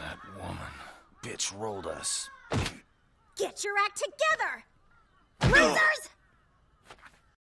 That woman. Bitch rolled us. Get your act together! Losers!